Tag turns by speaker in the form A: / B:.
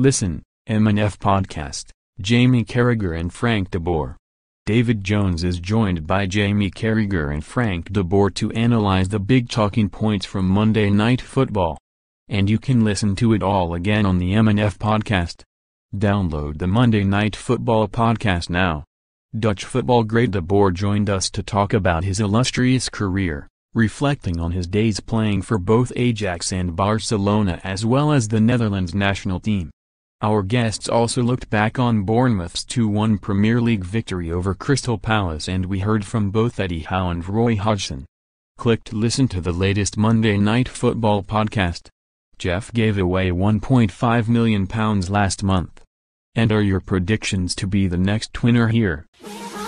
A: Listen, MNF Podcast, Jamie Carragher and Frank de Boer. David Jones is joined by Jamie Carragher and Frank de Boer to analyze the big talking points from Monday Night Football. And you can listen to it all again on the MNF Podcast. Download the Monday Night Football podcast now. Dutch football great de Boer joined us to talk about his illustrious career, reflecting on his days playing for both Ajax and Barcelona as well as the Netherlands national team. Our guests also looked back on Bournemouth's 2-1 Premier League victory over Crystal Palace, and we heard from both Eddie Howe and Roy Hodgson. Click to listen to the latest Monday Night Football podcast. Jeff gave away £1.5 million last month. And are your predictions to be the next winner here?